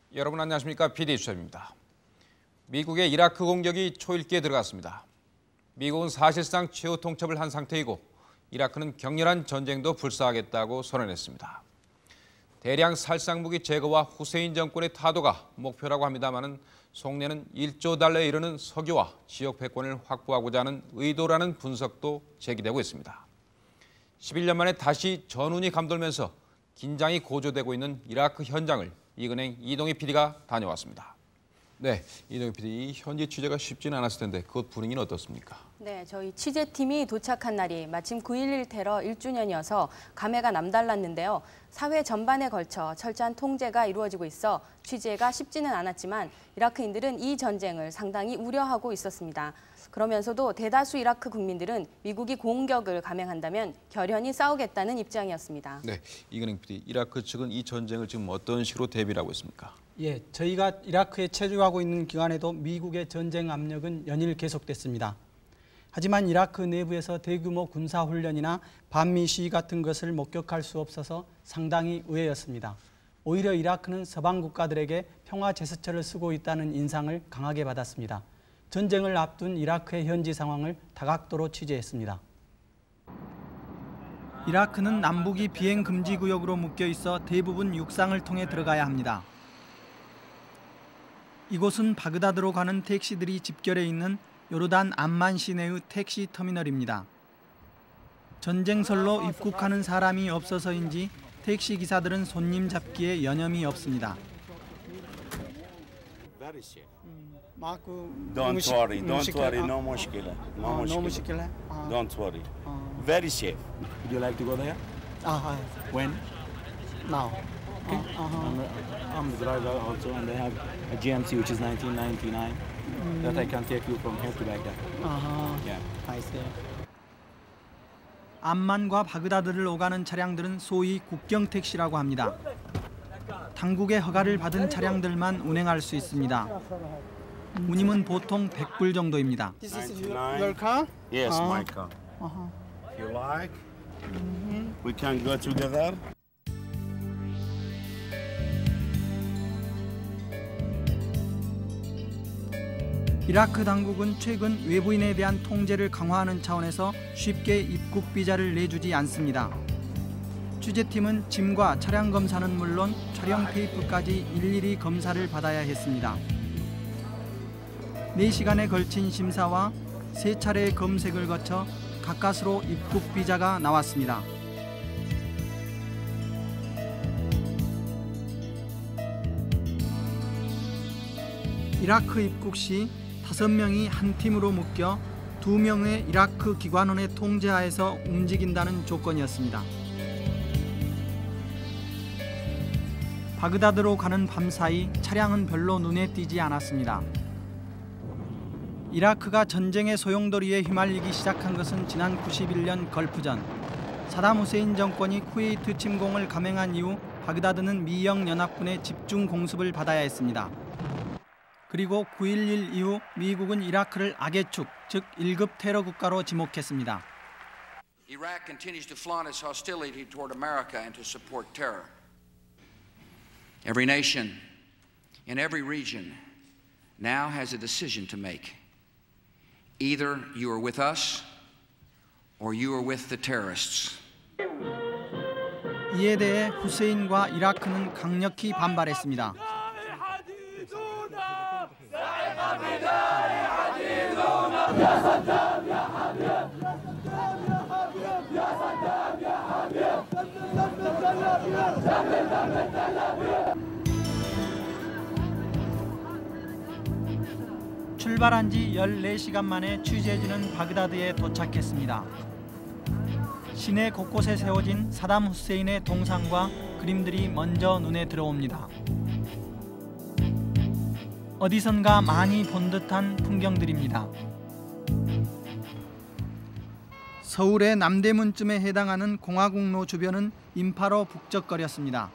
여러분 안녕하십니까? PD 수첩입니다. 미국의 이라크 공격이 초읽기에 들어갔습니다. 미국은 사실상 최후 통첩을 한 상태이고 이라크는 격렬한 전쟁도 불사하겠다고 선언했습니다. 대량 살상무기 제거와 후세인 정권의 타도가 목표라고 합니다마는 속내는 1조 달러에 이르는 석유와 지역 패권을 확보하고자 하는 의도라는 분석도 제기되고 있습니다. 11년 만에 다시 전운이 감돌면서 긴장이 고조되고 있는 이라크 현장을 이근행 이동희 PD가 다녀왔습니다. 네, 이동희 PD, 현지 취재가 쉽지는 않았을 텐데 그곳 분위기는 어떻습니까? 네, 저희 취재팀이 도착한 날이 마침 9.11 테러 1주년이어서 감회가 남달랐는데요. 사회 전반에 걸쳐 철저한 통제가 이루어지고 있어 취재가 쉽지는 않았지만 이라크인들은 이 전쟁을 상당히 우려하고 있었습니다. 그러면서도 대다수 이라크 국민들은 미국이 공격을 감행한다면 결연히 싸우겠다는 입장이었습니다. 네, 이근행 PD, 이라크 측은 이 전쟁을 지금 어떤 식으로 대비를 하고 있습니까? 예, 저희가 이라크에 체류하고 있는 기간에도 미국의 전쟁 압력은 연일 계속됐습니다. 하지만 이라크 내부에서 대규모 군사훈련이나 반미 시위 같은 것을 목격할 수 없어서 상당히 의외였습니다. 오히려 이라크는 서방 국가들에게 평화 제스처를 쓰고 있다는 인상을 강하게 받았습니다. 전쟁을 앞둔 이라크의 현지 상황을 다각도로 취재했습니다. 이라크는 남북이 비행 금지 구역으로 묶여 있어 대부분 육상을 통해 들어가야 합니다. 이곳은 바그다드로 가는 택시들이 집결해 있는 요르단 암만 시내의 택시 터미널입니다. 전쟁설로 입국하는 사람이 없어서인지 택시 기사들은 손님 잡기에 여념이 없습니다. Don't worry, no mushkila. No mushkila. Don't worry. Very safe. Would you like to go there? When? Now. Okay. I'm the driver also, and they have a GMC which is 1999 that I can take you from here to Baghdad. Yeah. I see. 암만과 바그다드를 오가는 차량들은 소위 국경 택시라고 합니다. 당국의 허가를 받은 차량들만 운행할 수 있습니다. 운임은 보통 100불 정도입니다. This is your car? Yes, my car. If you like, we can go together. 이라크 당국은 최근 외부인에 대한 통제를 강화하는 차원에서 쉽게 입국 비자를 내주지 않습니다. 취재팀은 짐과 차량 검사는 물론 촬영 테이프까지 일일이 검사를 받아야 했습니다. 4시간에 걸친 심사와 3차례의 검색을 거쳐 가까스로 입국 비자가 나왔습니다. 이라크 입국 시 5명이 한 팀으로 묶여 2명의 이라크 기관원의 통제하에서 움직인다는 조건이었습니다. 바그다드로 가는 밤사이 차량은 별로 눈에 띄지 않았습니다. 이라크가 전쟁의 소용돌이에 휘말리기 시작한 것은 지난 91년 걸프전. 사담 후세인 정권이 쿠웨이트 침공을 감행한 이후 바그다드는 미영 연합군의 집중 공습을 받아야 했습니다. 그리고 9.11 이후 미국은 이라크를 악의 축, 즉 1급 테러 국가로 지목했습니다. Iraq continues to flaunt its hostility toward America and to support terror. Every nation in every region now has a decision to make. Either you are with us or you are with the terrorists. 이에 대해 후세인과 이라크는 강력히 반발했습니다. 출발한 지 14시간 만에 취재진은 바그다드에 도착했습니다. 시내 곳곳에 세워진 사담 후세인의 동상과 그림들이 먼저 눈에 들어옵니다. 어디선가 많이 본 듯한 풍경들입니다. 서울의 남대문쯤에 해당하는 공화국로 주변은 인파로 북적거렸습니다.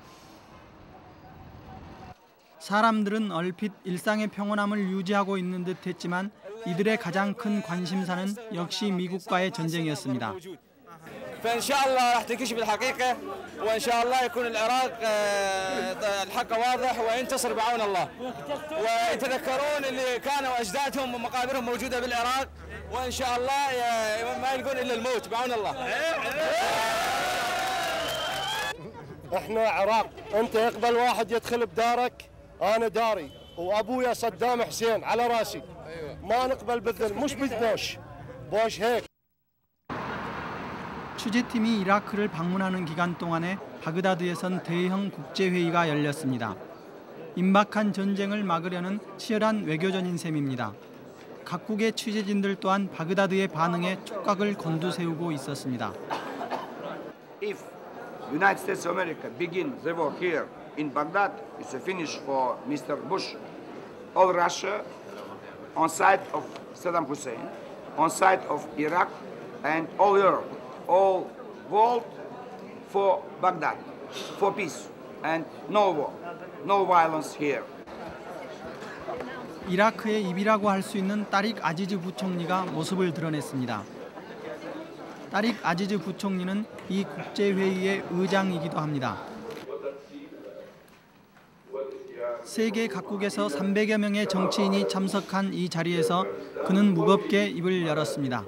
사람들은 얼핏 일상의 평온함을 유지하고 있는 듯 했지만 이들의 가장 큰 관심사는 역시 미국과의 전쟁이었습니다. فإن شاء الله راح تنكشف الحقيقة وإن شاء الله يكون العراق الحق واضح وينتصر بعون الله. ويتذكرون اللي كانوا أجدادهم ومقابرهم موجودة بالعراق، وإن شاء الله ما يلقون إلا الموت بعون الله. احنا عراق، انت يقبل واحد يدخل بدارك، انا داري وابويا صدام حسين على راسي. ما نقبل بالذل، مش بالبوش هيك. 취재팀이 이라크를 방문하는 기간 동안에 바그다드에선 대형 국제회의가 열렸습니다. 임박한 전쟁을 막으려는 치열한 외교전인 셈입니다. 각국의 취재진들 또한 바그다드의 반응에 촉각을 곤두세우고 있었습니다. If United States of America begin the war here in Baghdad, it's a finish for Mr. Bush. All Russia on side of Saddam Hussein, on side of Iraq, and all Europe, all world for Baghdad, for peace and no war, no violence here. 이라크의 입이라고 할 수 있는 따릭 아지즈 부총리가 모습을 드러냈습니다. 따릭 아지즈 부총리는 이 국제회의의 의장이기도 합니다. 세계 각국에서 300여 명의 정치인이 참석한 이 자리에서 그는 무겁게 입을 열었습니다.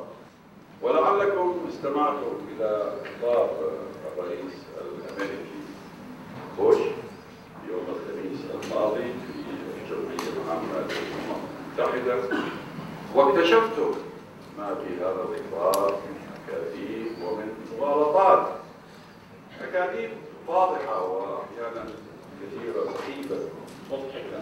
ما في هذا الإطار من أكاذيب ومن مغالطات، أكاذيب واضحة وأحيانا كثيرة صحيحة مضحكة.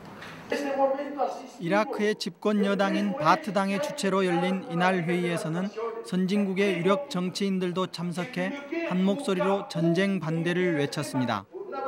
이라크의 집권 여당인 바트당의 주최로 열린 이날 회의에서는 선진국의 유력 정치인들도 참석해 한 목소리로 전쟁 반대를 외쳤습니다.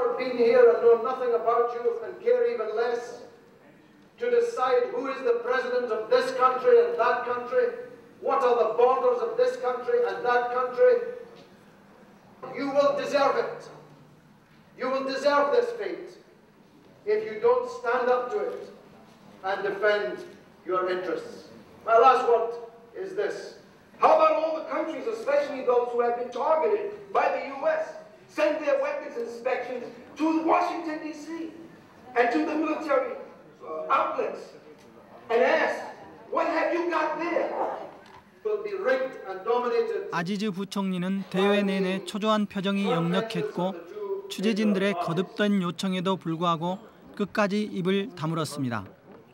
To decide who is the president of this country and that country, what are the borders of this country and that country. You will deserve it. You will deserve this fate if you don't stand up to it and defend your interests. My last word is this. How about all the countries, especially those who have been targeted by the U.S., send their weapons inspections to Washington, D.C. and to the military outlets and ask, what have you got there? Will be rigged and dominated. 아지즈 부총리는 대회 내내 초조한 표정이 역력했고 취재진들의 거듭된 요청에도 불구하고 끝까지 입을 다물었습니다.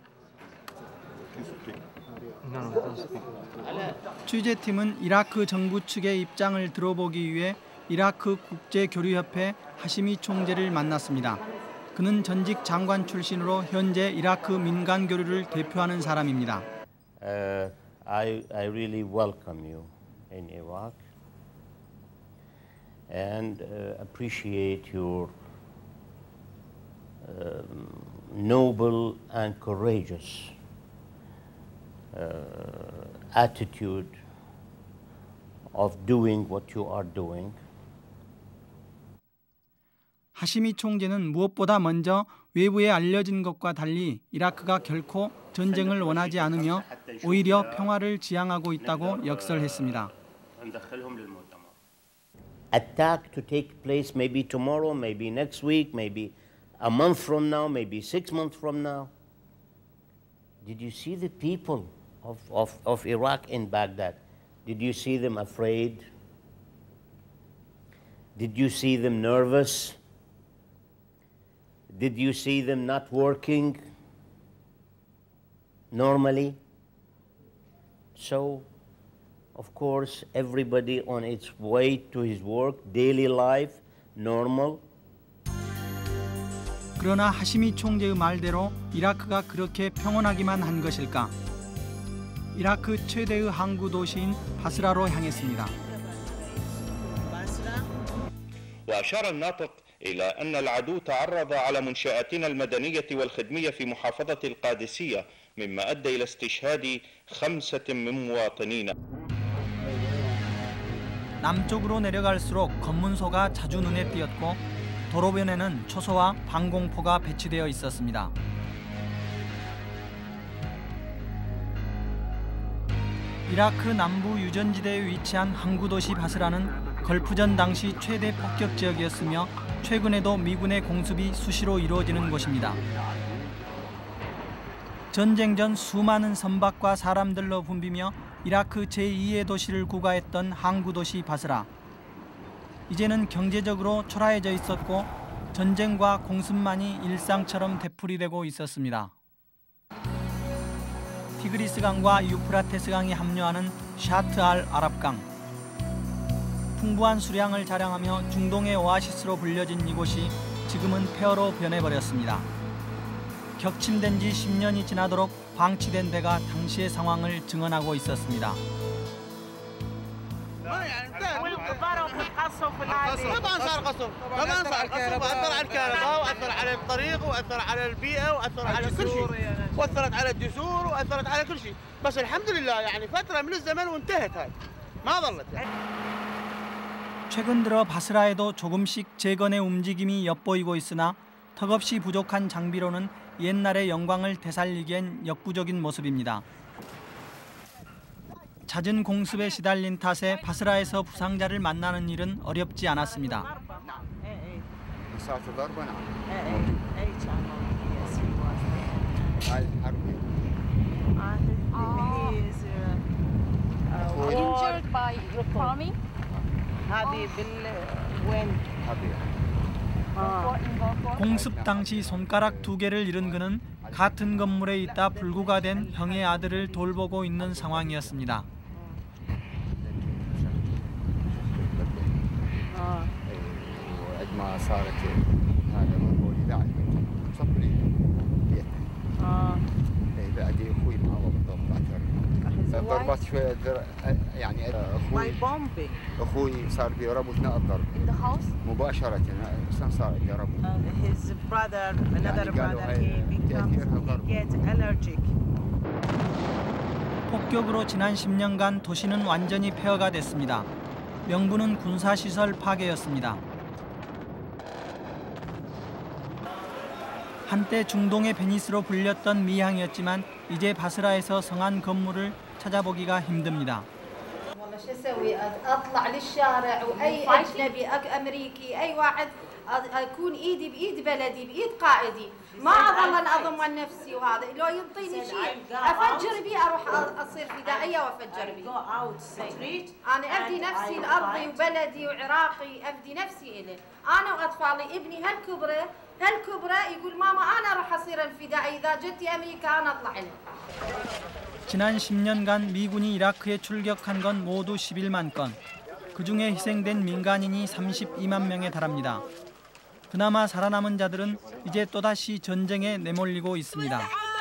취재팀은 이라크 정부 측의 입장을 들어보기 위해 이라크 국제교류협회 하시미 총재를 만났습니다. 그는 전직 장관 출신으로 현재 이라크 민간 교류를 대표하는 사람입니다. I really welcome you in Iraq and appreciate your noble and courageous attitude of doing what you are doing. 하시미 총재는 무엇보다 먼저 외부에 알려진 것과 달리 이라크가 결코 전쟁을 원하지 않으며 오히려 평화를 지향하고 있다고 역설했습니다. Attack to take place maybe tomorrow, maybe next week, maybe a month from now, maybe 6 months from now. Did you see the people of Iraq in Baghdad? Did you see them afraid? Did you see them nervous? Did you see them not working normally? So, of course, everybody on its way to his work, daily life, normal. 그러나 하시미 총재의 말대로 이라크가 그렇게 평온하기만 한 것일까? 이라크 최대의 항구 도시인 바스라로 향했습니다. وأشار الناطق إلى أن العدو تعرض على منشآتنا المدنية والخدمية في محافظة القادسية مما أدى إلى استشهاد 5 من مواطنينا. 남쪽으로 내려갈수록 검문소가 자주 눈에 띄었고 도로변에는 초소와 방공포가 배치되어 있었습니다. 이라크 남부 유전지대에 위치한 항구 도시 바스라는 걸프전 당시 최대 폭격 지역이었으며 최근에도 미군의 공습이 수시로 이루어지는 곳입니다. 전쟁 전 수많은 선박과 사람들로 붐비며 이라크 제2의 도시를 구가했던 항구 도시 바스라. 이제는 경제적으로 초라해져 있었고 전쟁과 공습만이 일상처럼 되풀이되고 있었습니다. 티그리스강과 유프라테스강이 합류하는 샤트 알 아랍강. 풍부한 수량을 자랑하며 중동의 오아시스로 불려진 이곳이 지금은 폐허로 변해버렸습니다. 격침된 지 10년이 지나도록 방치된 배가 당시의 상황을 증언하고 있었습니다. طبعا صار قصف طبعا صار قصف واثر على الكهرباء واثر على الطريق واثر على البيئه واثر على كل شيء واثرت على الجسور واثرت على كل شيء بس الحمد لله يعني فتره من الزمن وانتهت هاي ما ظلت 최근 들어 바스라에도 조금씩 재건의 움직임이 엿보이고 있으나 턱없이 부족한 장비로는 옛날의 영광을 되살리기엔 역부족인 모습입니다. 잦은 공습에 시달린 탓에 바스라에서 부상자를 만나는 일은 어렵지 않았습니다. 공습 당시 손가락 2개를 잃은 그는 같은 건물에 있다 불구가 된 형의 아들을 돌보고 있는 상황이었습니다. ما صارت هذا هو اذاعه صبري اي بعد اخوي معه بالضبط ضربات شويه يعني اخوي صار بيربطنا الضرب مباشره صار يربط his brother another brother he gets allergic 폭격으로 지난 10년간 도시는 완전히 폐허가 됐습니다. 명분은 군사시설 파괴였습니다. 한때 중동의 베니스로 불렸던 미항이었지만 이제 바스라에서 성한 건물을 찾아보기가 힘듭니다. شو اسوي اطلع للشارع واي اجنبي امريكي اي واحد اكون ايدي بايد بلدي بايد قائدي ما اظل اضم عن نفسي وهذا لو يعطيني شيء افجر بيه اروح اصير فدائيه وافجر بيه انا افدي نفسي لارضي وبلدي وعراقي افدي نفسي اليه انا واطفالي ابني هالكبره يقول ماما انا راح اصير الفدائي اذا جتي امريكا انا اطلع لها 지난 10년간 미군이 이라크에 출격한 건 모두 11만 건. 그중에 희생된 민간인이 32만 명에 달합니다. 그나마 살아남은 자들은 이제 또다시 전쟁에 내몰리고 있습니다.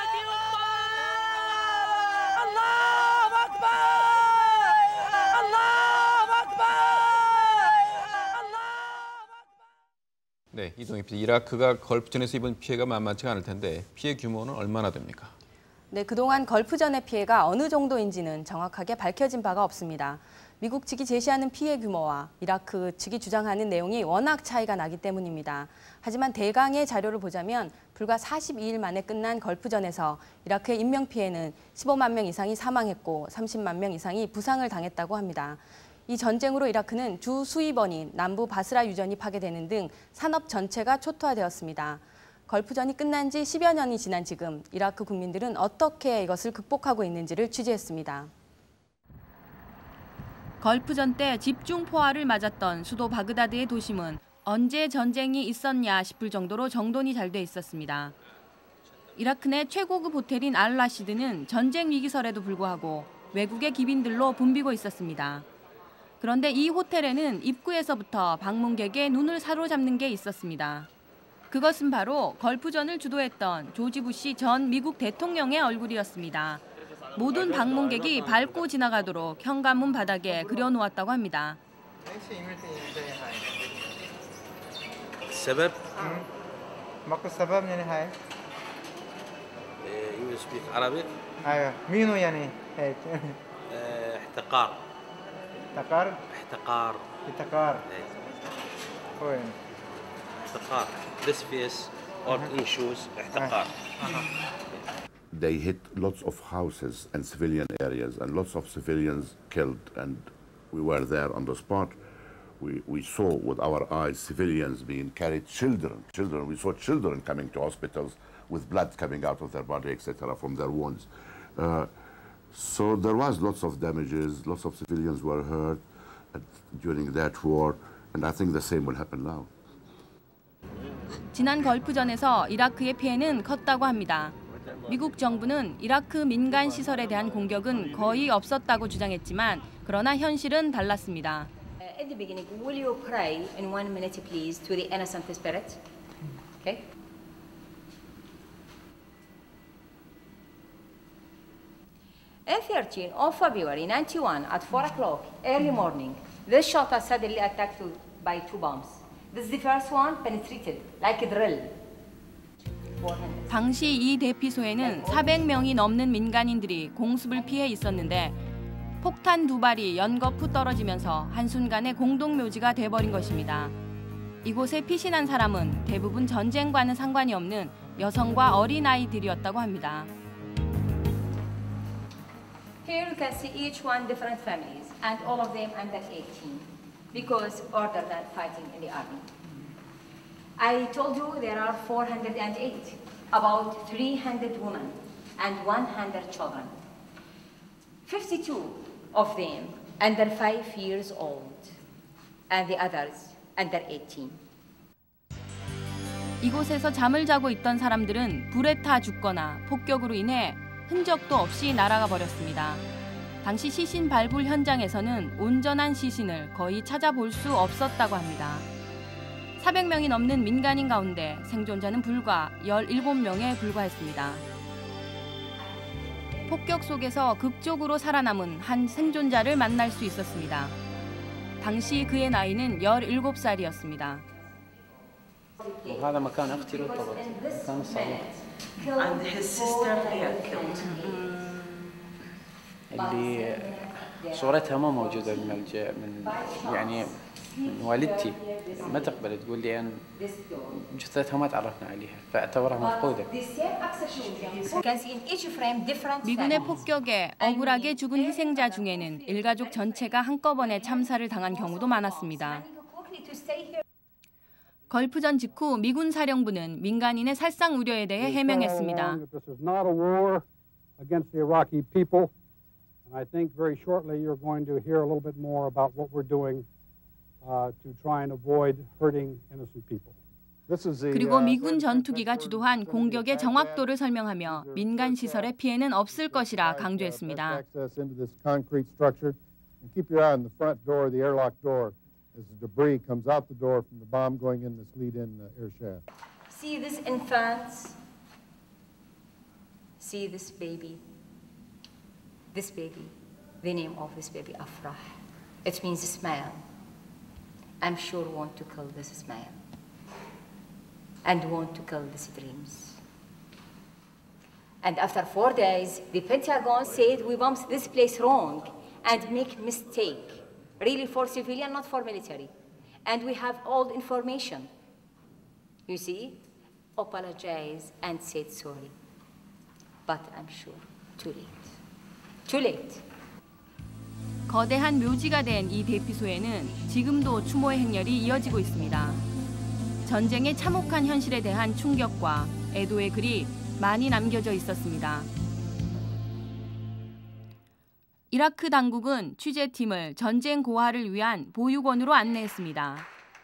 네, 이동희 PD, 이라크가 걸프전에서 입은 피해가 만만치가 않을 텐데 피해 규모는 얼마나 됩니까? 네, 그동안 걸프전의 피해가 어느 정도인지는 정확하게 밝혀진 바가 없습니다. 미국 측이 제시하는 피해 규모와 이라크 측이 주장하는 내용이 워낙 차이가 나기 때문입니다. 하지만 대강의 자료를 보자면 불과 42일 만에 끝난 걸프전에서 이라크의 인명피해는 15만 명 이상이 사망했고 30만 명 이상이 부상을 당했다고 합니다. 이 전쟁으로 이라크는 주 수입 원인 남부 바스라 유전이 파괴되는 등 산업 전체가 초토화되었습니다. 걸프전이 끝난 지 10여 년이 지난 지금 이라크 국민들은 어떻게 이것을 극복하고 있는지를 취재했습니다. 걸프전 때 집중 포화를 맞았던 수도 바그다드의 도심은 언제 전쟁이 있었냐 싶을 정도로 정돈이 잘 돼 있었습니다. 이라크 내 최고급 호텔인 알-라시드는 전쟁 위기설에도 불구하고 외국의 기빈들로 붐비고 있었습니다. 그런데 이 호텔에는 입구에서부터 방문객의 눈을 사로잡는 게 있었습니다. 그것은 바로 걸프전을 주도했던 조지 부시 전 미국 대통령의 얼굴이었습니다. 모든 방문객이 밟고 지나가도록 현관문 바닥에 그려놓았다고 합니다. السبب؟ ماكو سبب يعني هاي. You speak Arabic? أيوة. مين يعني هيك؟ احتقار. احتقار؟ احتقار. احتقار. وين؟ احتقار. This face or issues احتقار. They hit lots of houses and civilian areas and lots of civilians killed, and we were there on the spot. We saw with our eyes civilians being carried, children. We saw children coming to hospitals with blood coming out of their body, etc., from their wounds. So there was lots of damages, lots of civilians were hurt during that war, and I think the same will happen now. 지난 걸프전에서 이라크의 피해는 컸다고 합니다. 미국 정부는 이라크 민간 시설에 대한 공격은 거의 없었다고 주장했지만 그러나 현실은 달랐습니다. At the beginning, will you pray in 1 minute, please, to the innocent spirit? Okay. On 13 of February 91 at 4 o'clock early morning, this shelter suddenly attacked by 2 bombs. This is the first one penetrated like a drill. 당시 이 대피소에는 400명이 넘는 민간인들이 공습을 피해 있었는데 폭탄 2발이 연거푸 떨어지면서 한순간에 공동묘지가 돼버린 것입니다. 이곳에 피신한 사람은 대부분 전쟁과는 상관이 없는 여성과 어린아이들이었다고 합니다. Here you can see each one different families and all of them under 18 because order than fighting in the army. I told you there are 408, about 300 women and 100 children. 52 of them under 5 years old and the others under 18. 이곳에서 잠을 자고 있던 사람들은 불에 타 죽거나 폭격으로 인해 흔적도 없이 날아가 버렸습니다. 당시 시신 발굴 현장에서는 온전한 시신을 거의 찾아볼 수 없었다고 합니다. 400명이 넘는 민간인 가운데 생존자는 불과 17명에 불과했습니다. 폭격 속에서 극적으로 살아남은 한 생존자를 만날 수 있었습니다. 당시 그의 나이는 17살이었습니다. وهذا مكان اختي رطبت مكان الصاروخ. And his sister here killed. اللي صورتها ما موجودة بالملجأ من يعني من والدتي ما تقبل تقول لي أن جثتها ما تعرفنا عليها فاعتبرها مفقودة. 미군의 폭격에 억울하게 죽은 희생자 중에는 일가족 전체가 한꺼번에 참사를 당한 경우도 많았습니다. 걸프전 직후 미군 사령부는 민간인의 살상 우려에 대해 해명했습니다. I think very shortly you're going to hear a little bit more about what we're doing to try and avoid hurting innocent people. 그리고 미군 전투기가 주도한 공격의 정확도를 설명하며 민간 시설의 피해는 없을 것이라 강조했습니다. Keep your eye on the front door, the airlock door, as the debris comes out the door from the bomb going in this lead-in air shaft. See this infant. See this baby. This baby, the name of this baby, Afrah. It means smile. I'm sure want to kill this smile. And want to kill these dreams. And after 4 days, the Pentagon said we bombed this place wrong and make mistake. Really for civilian, not for military. And we have all information. You see? Apologize and said sorry. But I'm sure, too late. Too late. 거대한 묘지가 된 이 대피소에는 지금도 추모의 행렬이 이어지고 있습니다. 전쟁의 참혹한 현실에 대한 충격과 애도의 글이 많이 남겨져 있었습니다. 이라크 당국은 취재팀을 전쟁 고아를 위한 보육원으로 안내했습니다.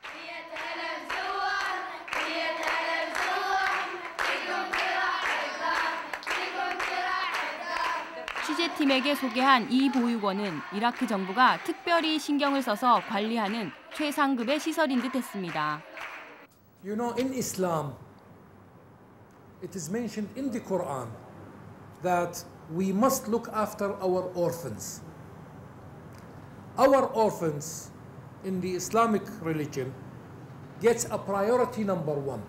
취재팀에게 소개한 이 보육원은 이라크 정부가 특별히 신경을 써서 관리하는 최상급의 시설인 듯 했습니다. You know, in Islam, it is mentioned in the Quran that we must look after our orphans. Our orphans in the Islamic religion gets a priority number 1.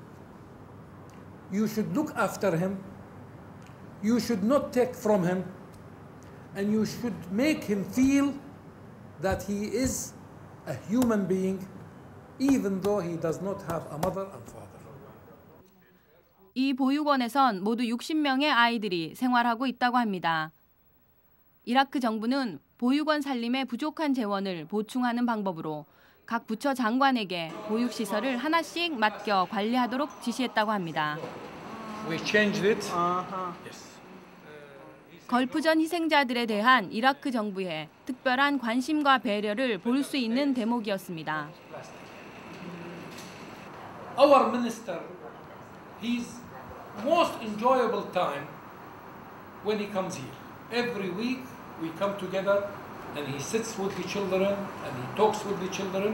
You should look after him. You should not take from him, and you should make him feel that he is a human being, even though he does not have a mother and father. 이 보육원에선 모두 60명의 아이들이 생활하고 있다고 합니다. 이라크 정부는 보육원 살림에 부족한 재원을 보충하는 방법으로 각 부처 장관에게 보육시설을 하나씩 맡겨 관리하도록 지시했다고 합니다. We changed it. Yes. 걸프전 희생자들에 대한 이라크 정부의 특별한 관심과 배려를 볼 수 있는 대목이었습니다. Our minister, his most enjoyable time when he comes here. Every week we come together and he sits with the children and he talks with the children.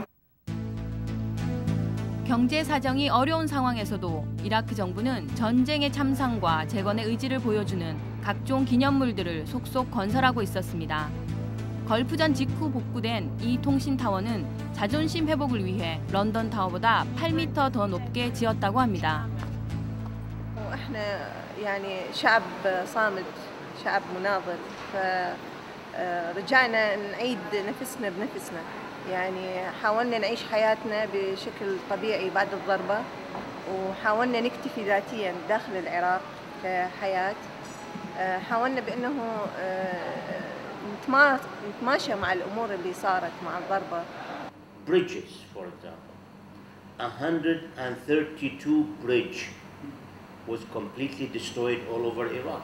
경제 사정이 어려운 상황에서도 이라크 정부는 전쟁의 참상과 재건의 의지를 보여주는 각종 기념물들을 속속 건설하고 있었습니다. 걸프전 직후 복구된 이 통신타워는 자존심 회복을 위해 런던 타워보다 8m 더 높게 지었다고 합니다. احنا يعني شعب صامت، شعب مناضل، فرجعنا نعيد نفسنا بنفسنا. يعني حاولنا نعيش حياتنا بشكل طبيعي بعد الضربة، وحاولنا نكتفي ذاتيا داخل العراق كحياة. حاولنا بأنه نتماشى مع الأمور اللي صارت مع الضربة. Bridges, for example. 132 bridge was completely destroyed all over Iraq.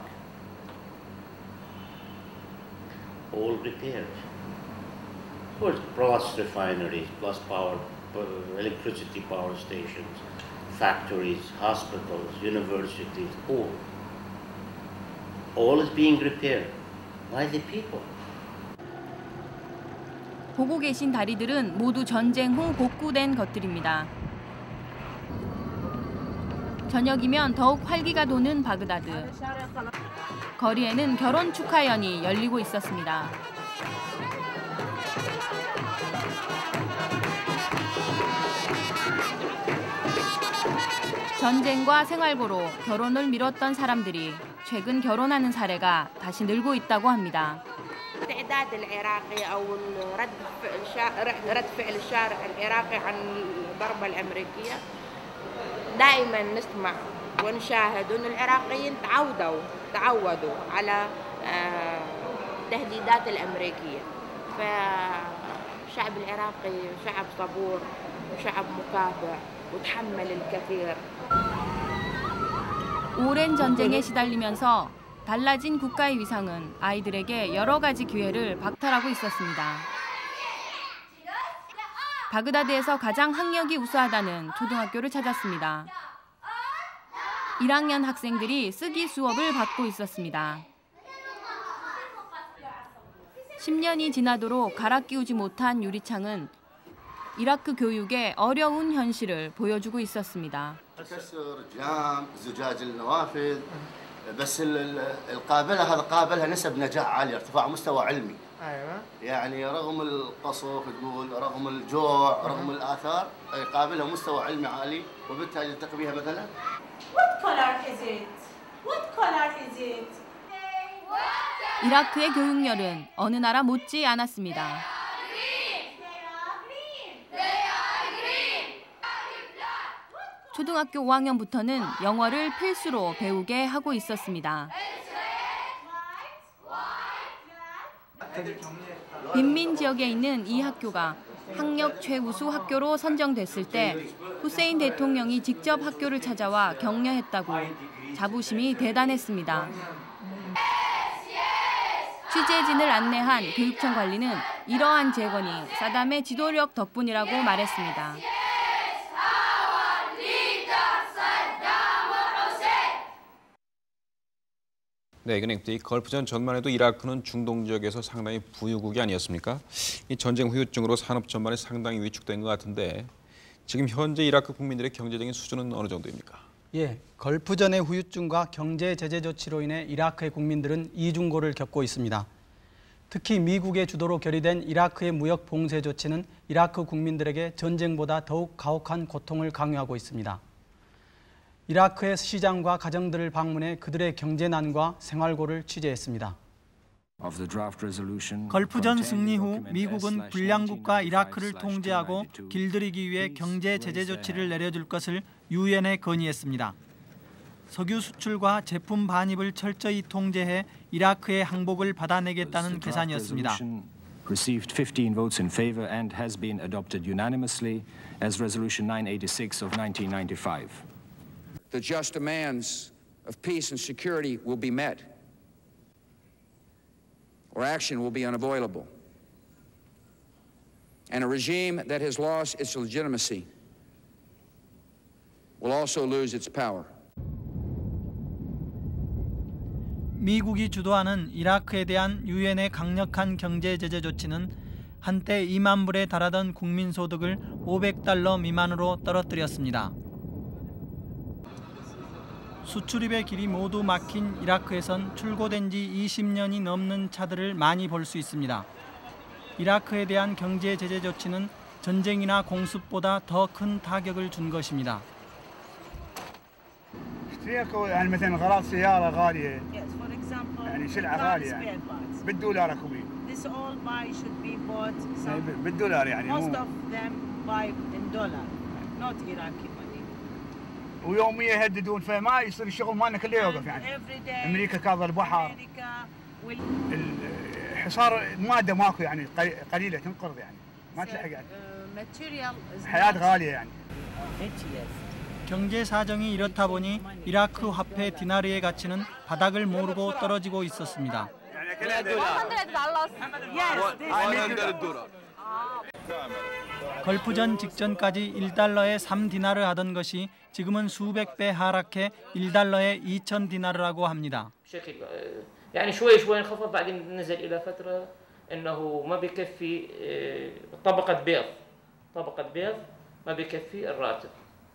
All repaired. Of course, plus refineries, plus power, electricity power stations, factories, hospitals, universities, all is being repaired by the people. 보고 계신 다리들은 모두 전쟁 후 복구된 것들입니다. 저녁이면 더욱 활기가 도는 바그다드. 거리에는 결혼 축하연이 열리고 있었습니다. 전쟁과 생활고로 결혼을 미뤘던 사람들이 최근 결혼하는 사례가 다시 늘고 있다고 합니다. التعداد العراقي أو رد فعل الشارع العراقي عن الضربة الأمريكية دائما نسمع ونشاهد أن العراقيين تعودوا على التهديدات الأمريكية. فالشعب العراقي شعب صبور وشعب مكافح وتحمل الكثير. 오랜 전쟁에 시달리면서 달라진 국가의 위상은 아이들에게 여러 가지 기회를 박탈하고 있었습니다. 바그다드에서 가장 학력이 우수하다는 초등학교를 찾았습니다. 1학년 학생들이 쓰기 수업을 받고 있었습니다. 10년이 지나도록 갈아 끼우지 못한 유리창은 이라크 교육의 어려운 현실을 보여주고 있었습니다. بس القابلة هذا قابلها نسب نجاح عالية، ارتفاع مستوى علمي. ايوه. يعني رغم القصف تقول رغم الجوع رغم الآثار قابلها مستوى علمي عالي وبالتالي يلتقي بها مثلا. What color is it? What color is it? 이라크의 교육열은 어느 나라 못지 않았습니다. 초등학교 5학년부터는 영어를 필수로 배우게 하고 있었습니다. 빈민 지역에 있는 이 학교가 학력 최우수 학교로 선정됐을 때 후세인 대통령이 직접 학교를 찾아와 격려했다고 자부심이 대단했습니다. 취재진을 안내한 교육청 관리는 이러한 재건이 사담의 지도력 덕분이라고 말했습니다. 네, 그러니까 이 걸프전 전만 해도 이라크는 중동 지역에서 상당히 부유국이 아니었습니까? 이 전쟁 후유증으로 산업 전반이 상당히 위축된 것 같은데 지금 현재 이라크 국민들의 경제적인 수준은 어느 정도입니까? 예, 걸프전의 후유증과 경제 제재 조치로 인해 이라크의 국민들은 이중고를 겪고 있습니다. 특히 미국의 주도로 결의된 이라크의 무역 봉쇄 조치는 이라크 국민들에게 전쟁보다 더욱 가혹한 고통을 강요하고 있습니다. 이라크의 시장과 가정들을 방문해 그들의 경제난과 생활고를 취재했습니다. 걸프전 승리 후 미국은 불량국가 이라크를 통제하고 길들이기 위해 경제 제재 조치를 내려줄 것을 유엔에 건의했습니다. 석유 수출과 제품 반입을 철저히 통제해 이라크의 항복을 받아내겠다는 계산이었습니다. received 15 votes in favor and has been adopted unanimously as Resolution 986 of 1995. The just demands of peace and security will be met, or action will be unavoidable. And a regime that has lost its legitimacy will also lose its power. 미국이 주도하는 이라크에 대한 유엔의 강력한 경제 제재 조치는 한때 2만 불에 달하던 국민 소득을 $500 미만으로 떨어뜨렸습니다. 수출입의 길이 모두 막힌 이라크에선 출고된 지 20년이 넘는 차들을 많이 볼 수 있습니다. 이라크에 대한 경제 제재 조치는 전쟁이나 공습보다 더 큰 타격을 준 것입니다. يعني مثلا غراض سيارة غالية يعني سلعة غالية يعني بالدولار اكو بيه. This all buy should be bought بالدولار يعني most of them buy in dollar not Iraqi money. ويوميا يهددون فما يصير الشغل مالنا كله يوقف يعني. امريكا كاظة البحر. الحصار المادة ماكو يعني قليلة تنقرض يعني ما تلحق يعني. حياة غالية يعني. 경제 사정이 이렇다 보니 이라크 화폐 디나르의 가치는 바닥을 모르고 떨어지고 있었습니다. 걸프전 직전까지 1달러에 3디나르 하던 것이 지금은 수백 배 하락해 1달러에 2,000 디나르라고 합니다. يعني شوي شوي انخفض بعدين نزل إلى فترة إنه ما بيكفي طبقة بيض ما بيكفي الراتب.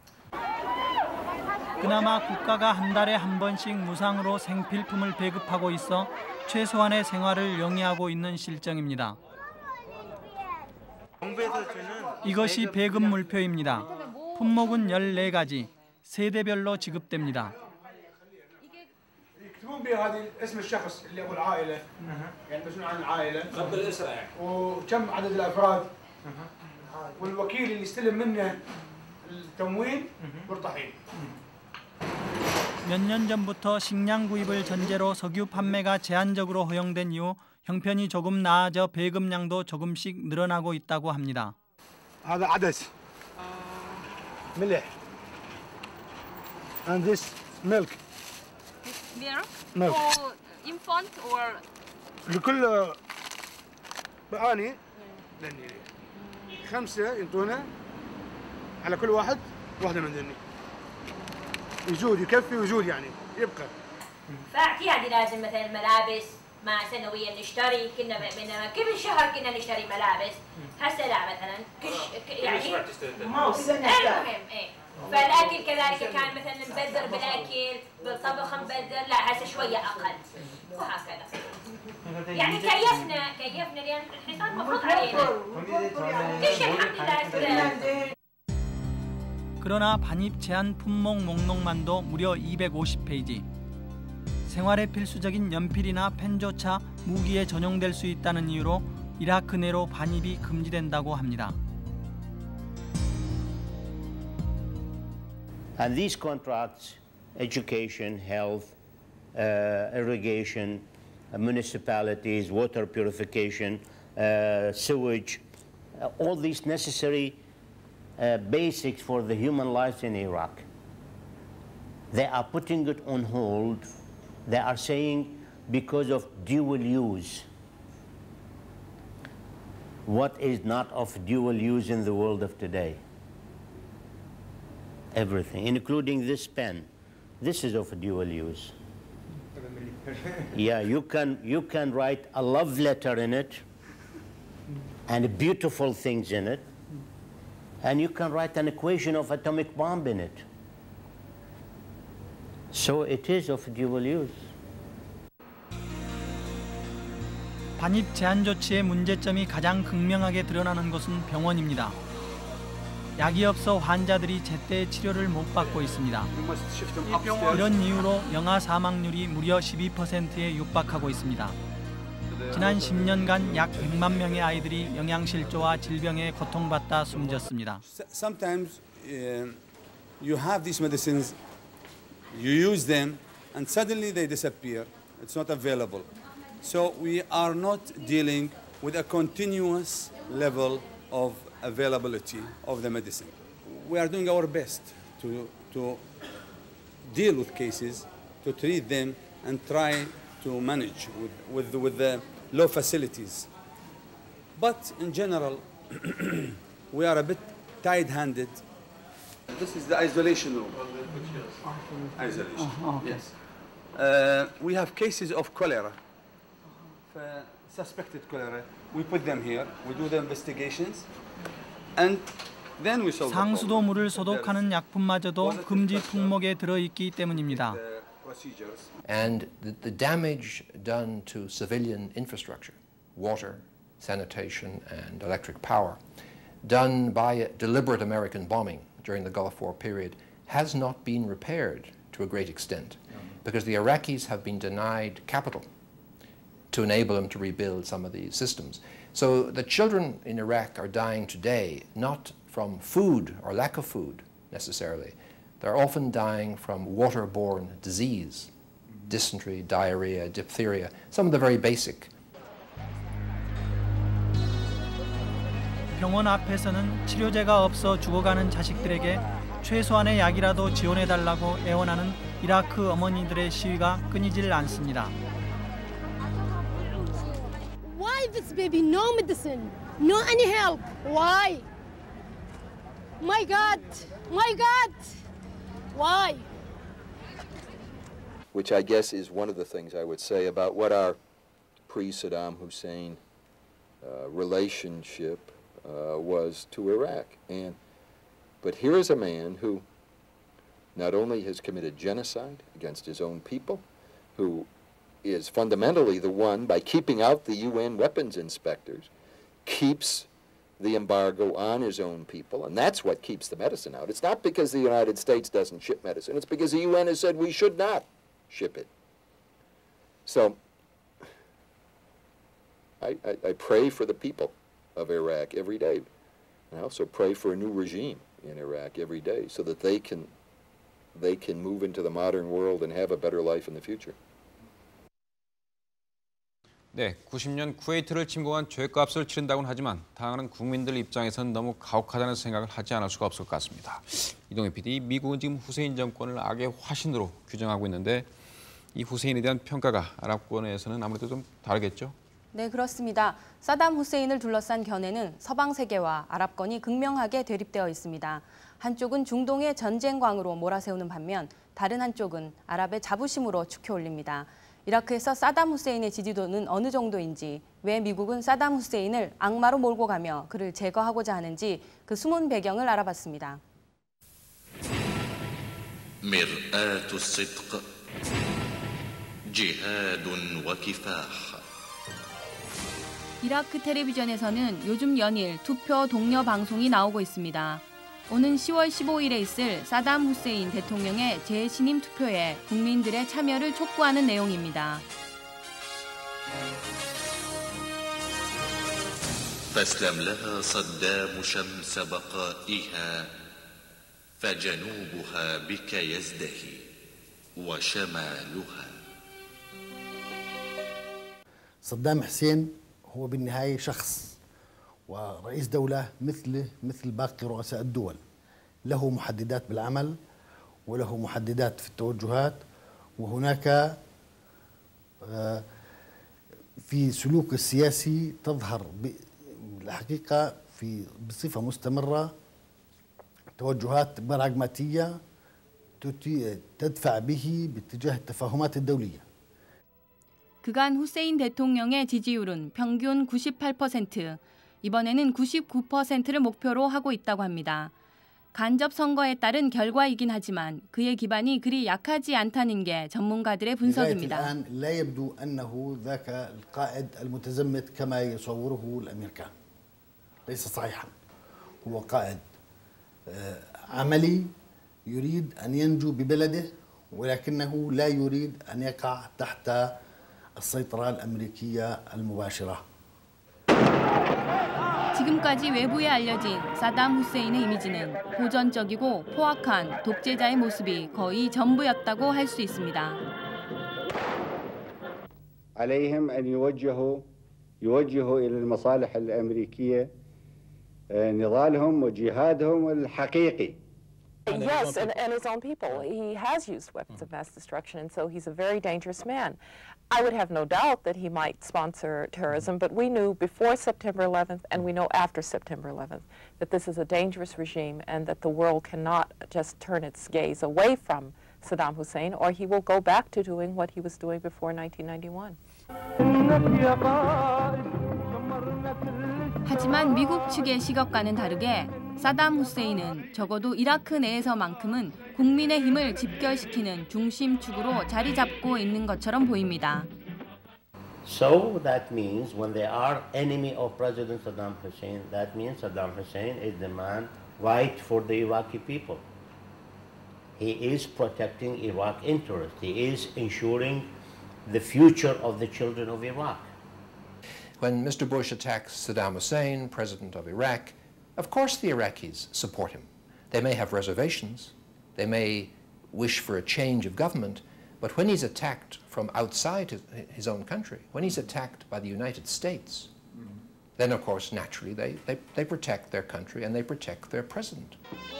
그나마 국가가 한 달에 한 번씩 무상으로 생필품을 배급하고 있어 최소한의 생활을 영위하고 있는 실정입니다. 이것이 배급 물표입니다. 품목은 14가지, 세대별로 지급됩니다. يكتبون بها هذه اسم الشخص اللي ابو العائله يعني مسؤول عن العائله قبل الاسره يعني وكم عدد الافراد والوكيل اللي يستلم منه التموين والرحيل. 몇 년 전부터 식량 구입을 전제로 석유 판매가 제한적으로 허용된 이후 형편이 조금 나아져 배급량도 조금씩 늘어나고 있다고 합니다. هذا عدس ملح and this milk. milk for infant or لكل بآني 5 ينطونا على كل واحدة من ذني يجود يكفي ويجود يعني يبقى. فاعتي هذه لازم مثلا ملابس ما سنويا نشتري بينما كل شهر كنا نشتري ملابس هسه لا مثلا يعني المهم فالاكل كذلك كان مثلا نبذر بالاكل بالطبخ نبذر لا هسه شويه اقل وهكذا يعني كيفنا لان الحصار مفروض علينا كل شيء الحمد لله. 그러나 반입 제한 품목 목록만도 무려 250페이지. 생활에 필수적인 연필이나 펜조차 무기에 전용될 수 있다는 이유로 이라크 내로 반입이 금지된다고 합니다. And these contracts, education, health, irrigation, municipalities, water purification, sewage, all these necessary basics for the human lives in Iraq. They are putting it on hold. They are saying because of dual use. What is not of dual use in the world of today? Everything, including this pen. This is of dual use. Yeah, you can write a love letter in it and beautiful things in it. And you can write an equation of atomic bomb in it. So it is of dual use. 반입 제한 조치의 문제점이 가장 극명하게 드러나는 곳은 병원입니다. 약이 없어 환자들이 제때 치료를 못 받고 있습니다. 이런 이유로 영아 사망률이 무려 12%에 육박하고 있습니다. 지난 10년간 약 100만 명의 아이들이 영양실조와 질병에 고통받다 숨졌습니다. Sometimes you have these medicines, you use them, and suddenly they disappear. It's not available. So we are not dealing with a continuous level of availability of the medicine. We are doing our best to deal with cases, to treat them, and try to manage with the low facilities. But in general, we are a bit tight-handed. This is the isolation room. Isolation, yes. We have cases of cholera, suspected cholera. We put them here, we do the investigations, and then we solve the problem. 상수도 물을 소독하는 약품마저도 금지 품목에 들어있기 때문입니다. And the damage done to civilian infrastructure, water, sanitation, and electric power, done by deliberate American bombing during the Gulf War period, has not been repaired to a great extent, because the Iraqis have been denied capital to enable them to rebuild some of these systems. So the children in Iraq are dying today, not from food or lack of food necessarily. They're often dying from waterborne disease, dysentery, diarrhea, diphtheria, some of the very basic. 병원 앞에서는 치료제가 없어 죽어가는 자식들에게 최소한의 약이라도 지원해달라고 애원하는 이라크 어머니들의 시위가 끊이질 않습니다. Why this baby no medicine, no any help? Why? My God, my God, why? Which I guess is one of the things I would say about what our pre-Saddam Hussein relationship was to Iraq. But here is a man who not only has committed genocide against his own people, who is fundamentally the one, by keeping out the UN weapons inspectors, keeps the embargo on his own people, and that's what keeps the medicine out. It's not because the United States doesn't ship medicine, it's because the UN has said we should not ship it. So I pray for the people of Iraq every day. I also pray for a new regime in Iraq every day so that they can move into the modern world and have a better life in the future. 네, 90년 쿠웨이트를 침공한 죗값을 치른다고는 하지만 당하는 국민들 입장에서는 너무 가혹하다는 생각을 하지 않을 수가 없을 것 같습니다. 이동희 PD, 미국은 지금 후세인 정권을 악의 화신으로 규정하고 있는데 이 후세인에 대한 평가가 아랍권에서는 아무래도 좀 다르겠죠? 네, 그렇습니다. 사담 후세인을 둘러싼 견해는 서방 세계와 아랍권이 극명하게 대립되어 있습니다. 한쪽은 중동의 전쟁광으로 몰아세우는 반면 다른 한쪽은 아랍의 자부심으로 축혀 올립니다. 이라크에서 사담 후세인의 지지도는 어느 정도인지, 왜 미국은 사담 후세인을 악마로 몰고 가며 그를 제거하고자 하는지 그 숨은 배경을 알아봤습니다. مرآة الصدق جهاد وكفاح. 이라크 텔레비전에서는 요즘 연일 투표 독려 방송이 나오고 있습니다. 오는 10월 15일에 있을 사담 후세인 대통령의 재신임 투표에 국민들의 참여를 촉구하는 내용입니다. فاسلم لها صدام شمس بقائها فجنوبها بك يزدهي وشمالها. صدام حسين هو بالنهاية شخص ورئيس دولة مثل باقي رؤساء الدول، له محددات بالعمل وله محددات في التوجهات، وهناك في سلوك السياسي تظهر الحقيقة بصفة مستمرة توجهات براغماتية تدفع به باتجاه التفاهمات الدولية. 그간 후세인 대통령의 지지율은 평균 98%, 이번에는 99%를 목표로 하고 있다고 합니다. 간접 선거에 따른 결과이긴 하지만 그의 기반이 그리 약하지 않다는 게 전문가들의 분석입니다. لا يبدو أنه ذاك القائد المتزمت كما يصوره الأمريكان. ليس صحيحا. هو قائد عملي يريد أن ينجو ببلده ولكنه لا يريد أن يقع تحت السيطرة الأمريكية المباشرة. 지금까지 외부에 알려진 사담 후세인의 이미지는 고전적이고 포악한 독재자의 모습이 거의 전부였다고 할 수 있습니다. عليهم أن يوجهوا يوجهوا إلى المصالح الأمريكية نضالهم وجهادهم الحقيقي. Yes, and his own people. He has used weapons of mass destruction, and so he's a very dangerous man. I would have no doubt that he might sponsor terrorism, but we knew before September 11th, and we know after September 11th, that this is a dangerous regime and that the world cannot just turn its gaze away from Saddam Hussein, or he will go back to doing what he was doing before 1991. 하지만 미국 측의 시각과는 다르게 사담 후세인은 적어도 이라크 내에서만큼은 국민의 힘을 집결시키는 중심축으로 자리 잡고 있는 것처럼 보입니다. So that means when they are enemy of President Saddam Hussein, that means Saddam Hussein is the man right for the Iraqi people. He is protecting Iraq interests. He is ensuring the future of the children of Iraq. When Mr. Bush attacks Saddam Hussein, president of Iraq, of course the Iraqis support him. They may have reservations, they may wish for a change of government, but when he's attacked from outside his own country, when he's attacked by the United States, then of course naturally they protect their country and they protect their president.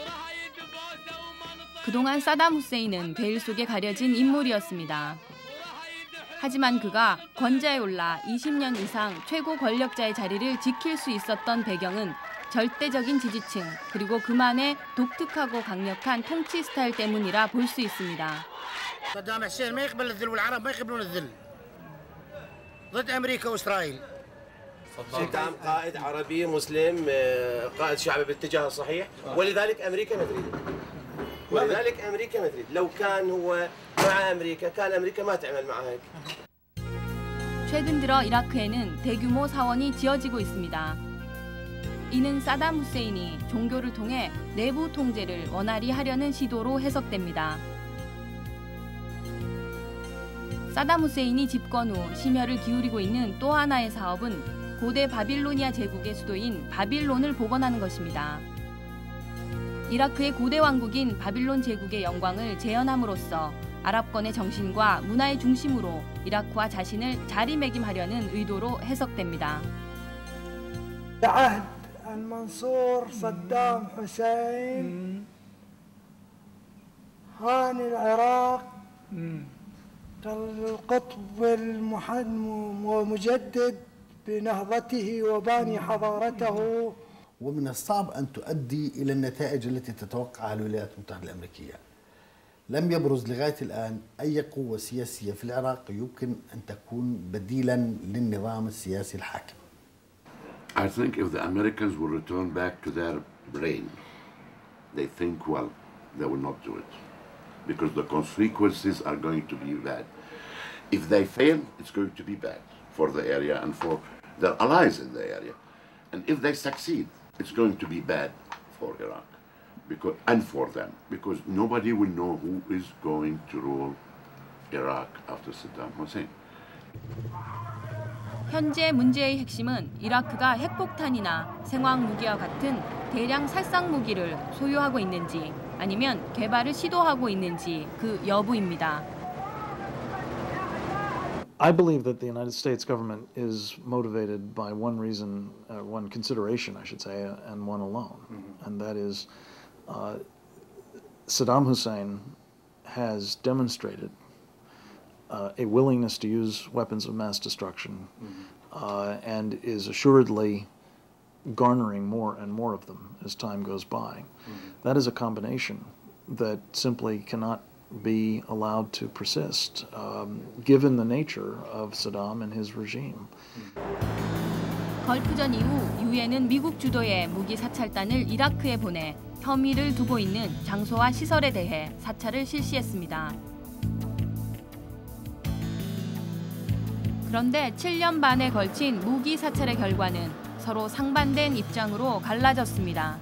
그동안 사담 후세인은 베일 속에 가려진 인물이었습니다. 하지만 그가 권좌에 올라 20년 이상 최고 권력자의 자리를 지킬 수 있었던 배경은 절대적인 지지층 그리고 그만의 독특하고 강력한 통치 스타일 때문이라 볼 수 있습니다. صدام حسين ما يقبل الذل والعرب ما يقبلون الذل ضد أمريكا وإسرائيل. صدام قائد عربي مسلم قائد شعبي بالاتجاه الصحيح ولذلك أمريكا ما تريده. ولذلك أمريكا ما تريد. لو كان هو مع أمريكا كان أمريكا ما تعمل معه هيك. 최근 들어 이라크에는 대규모 사원이 지어지고 있습니다. 이는 사담 후세인이 종교를 통해 내부 통제를 원활히 하려는 시도로 해석됩니다. 사담 후세인이 집권 후 심혈을 기울이고 있는 또 하나의 사업은 고대 바빌로니아 제국의 수도인 바빌론을 복원하는 것입니다. 이라크의 고대 왕국인 바빌론 제국의 영광을 재현함으로써 아랍권의 정신과 문화의 중심으로 이라크와 자신을 자리매김하려는 의도로 해석됩니다. المنصور صدام حسين هان العراق القطب ومجدد بنهضته وباني حضارته ومن الصعب أن تؤدي إلى النتائج التي تتوقعها الولايات المتحدة الأمريكية. لم يبرز لغاية الآن أي قوة سياسية في العراق يمكن أن تكون بديلاً للنظام السياسي الحاكم. I think if the Americans will return back to their brain, they think, well, they will not do it because the consequences are going to be bad. If they fail, it's going to be bad for the area and for their allies in the area. And if they succeed, it's going to be bad for Iraq and for them because nobody will know who is going to rule Iraq after Saddam Hussein. 현재 문제의 핵심은 이라크가 핵폭탄이나 생화학 무기와 같은 대량 살상 무기를 소유하고 있는지 아니면 개발을 시도하고 있는지 그 여부입니다. I believe that the United States government is motivated by one reason, one consideration, I should say, and one alone, and that is Saddam Hussein has demonstrated a willingness to use weapons of mass destruction and is assuredly garnering more and more of them as time goes by. That is a combination that simply cannot be allowed to persist, given the nature of Saddam and his regime. 걸프전 이후 유엔은 미국 주도의 무기 사찰단을 이라크에 보내 혐의를 두고 있는 장소와 시설에 대해 사찰을 실시했습니다. 그런데 7년 반에 걸친 무기 사찰의 결과는 서로 상반된 입장으로 갈라졌습니다.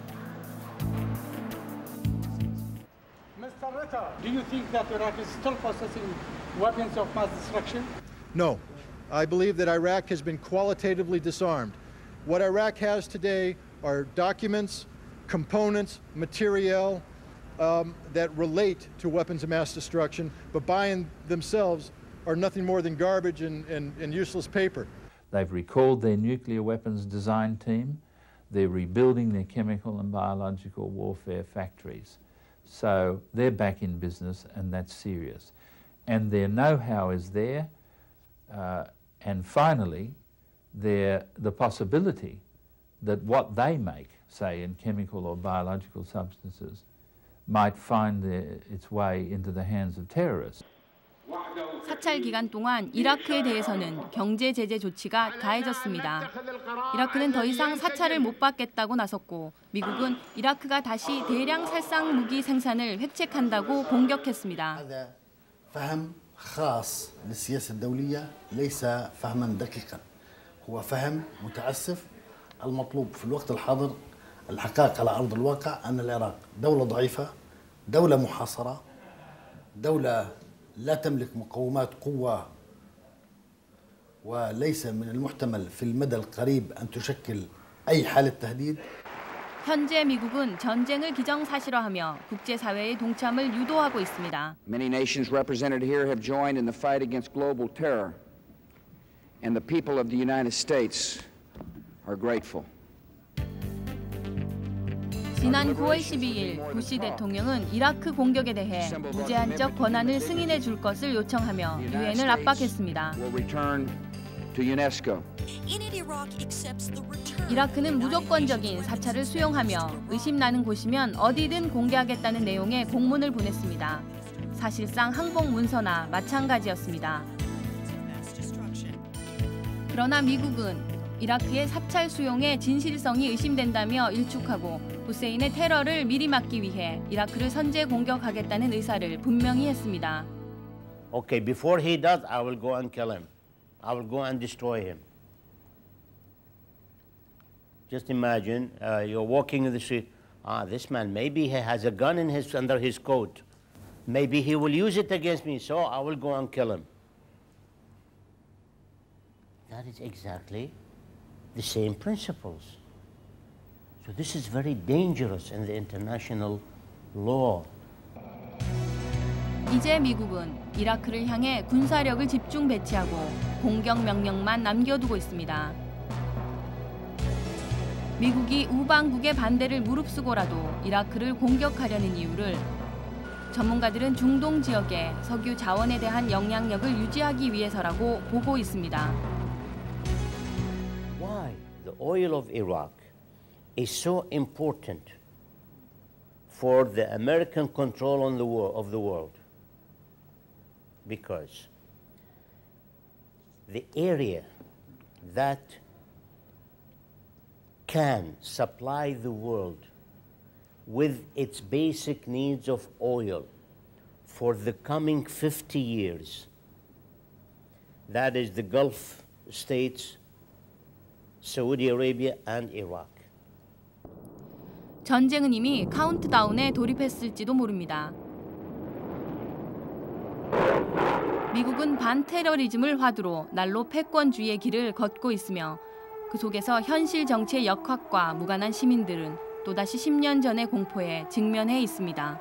Mr. Ritter, do you think that Iraq is still possessing weapons of mass destruction? No. I believe that Iraq has been qualitatively disarmed. What Iraq has today are documents, components, materiel that relate to weapons of mass destruction, but by themselves are nothing more than garbage and useless paper. They've recalled their nuclear weapons design team. They're rebuilding their chemical and biological warfare factories. So they're back in business, and that's serious. And their know-how is there. And finally, the possibility that what they make, say in chemical or biological substances, might find its way into the hands of terrorists. 사찰 기간 동안 이라크에 대해서는 경제 제재 조치가 가해졌습니다. 이라크는 더 이상 사찰을 못 받겠다고 나섰고 미국은 이라크가 다시 대량 살상 무기 생산을 획책한다고 공격했습니다. فهم خاص للسياسة الدولية ليس فهما دقيقا هو فهم متعسف المطلوب في الوقت الحاضر الحقائق على أرض الواقع أن العراق دولة ضعيفة دولة محاصرة دولة لا تملك مقومات قوة وليس من المحتمل في المدى القريب أن تشكل أي حالة تهديد. 현재 미국은 전쟁을 기정사실화하며 국제사회의 동참을 유도하고 있습니다. Many nations represented here have joined in the fight against global terror, and the people of the United States are grateful. 지난 9월 12일 부시 대통령은 이라크 공격에 대해 무제한적 권한을 승인해 줄 것을 요청하며 유엔을 압박했습니다. 이라크는 무조건적인 사찰을 수용하며 의심나는 곳이면 어디든 공개하겠다는 내용의 공문을 보냈습니다. 사실상 항복 문서나 마찬가지였습니다. 그러나 미국은 이라크의 사찰 수용의 진실성이 의심된다며 일축하고 후세인의 테러를 미리 막기 위해 이라크를 선제 공격하겠다는 의사를 분명히 했습니다. Okay, before he does, I will go and kill him. I will go and destroy him. Just imagine you're walking in the street. This man, maybe he has a gun under his coat. Maybe he will use it against me, so I will go and kill him. That is exactly the same principles. So this is very dangerous in the international law. 이제 미국은 이라크를 향해 군사력을 집중 배치하고 공격 명령만 남겨두고 있습니다. 미국이 우방국의 반대를 무릅쓰고라도 이라크를 공격하려는 이유를 전문가들은 중동 지역의 석유 자원에 대한 영향력을 유지하기 위해서라고 보고 있습니다. Why the oil of Iraq is so important for the American control on of the world? Because the area that can supply the world with its basic needs of oil for the coming 50 years, that is the Gulf states, Saudi Arabia and Iraq. 전쟁은 이미 카운트다운에 돌입했을지도 모릅니다. 미국은 반테러리즘을 화두로 난로 패권주의의 길을 걷고 있으며 그 속에서 현실 정치의 역학과 무관한 시민들은 또다시 10년 전의 공포에 직면해 있습니다.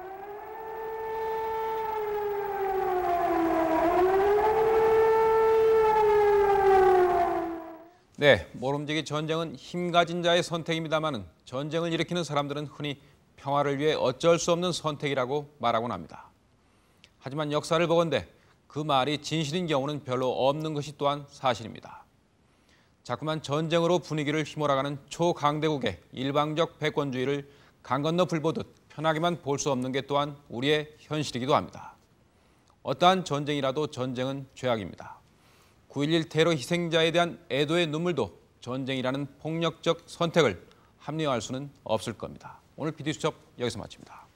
네, 모름지기 전쟁은 힘 가진 자의 선택입니다마는 전쟁을 일으키는 사람들은 흔히 평화를 위해 어쩔 수 없는 선택이라고 말하곤 합니다. 하지만 역사를 보건대 그 말이 진실인 경우는 별로 없는 것이 또한 사실입니다. 자꾸만 전쟁으로 분위기를 휘몰아가는 초강대국의 일방적 패권주의를 강 건너 불 보듯 편하게만 볼 수 없는 게 또한 우리의 현실이기도 합니다. 어떠한 전쟁이라도 전쟁은 죄악입니다. 9.11 테러 희생자에 대한 애도의 눈물도 전쟁이라는 폭력적 선택을 합리화할 수는 없을 겁니다. 오늘 PD수첩 여기서 마칩니다.